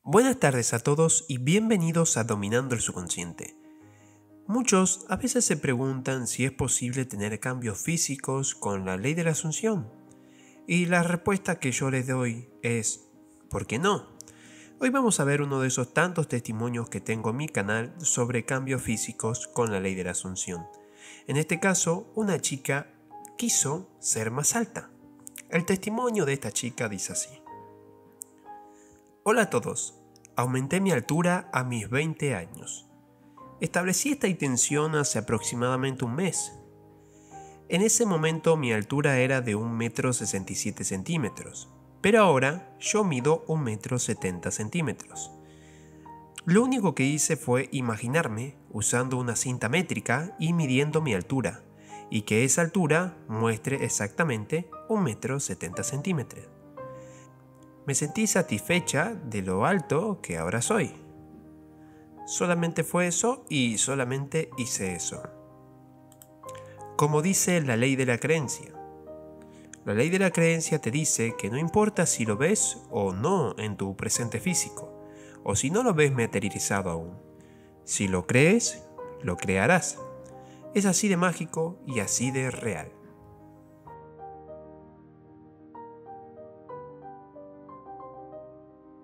Buenas tardes a todos y bienvenidos a Dominando el Subconsciente. Muchos a veces se preguntan si es posible tener cambios físicos con la ley de la asunción. Y la respuesta que yo les doy es ¿por qué no? Hoy vamos a ver uno de esos tantos testimonios que tengo en mi canal sobre cambios físicos con la ley de la asunción. En este caso, una chica quiso ser más alta. El testimonio de esta chica dice así. Hola a todos, aumenté mi altura a mis 20 años. Establecí esta intención hace aproximadamente un mes. En ese momento mi altura era de 1,67 m, pero ahora yo mido 1,70 m. Lo único que hice fue imaginarme usando una cinta métrica y midiendo mi altura, y que esa altura muestre exactamente 1,70 m. Me sentí satisfecha de lo alto que ahora soy. Solamente fue eso y solamente hice eso. Como dice la ley de la creencia. La ley de la creencia te dice que no importa si lo ves o no en tu presente físico, o si no lo ves materializado aún. Si lo crees, lo crearás. Es así de mágico y así de real.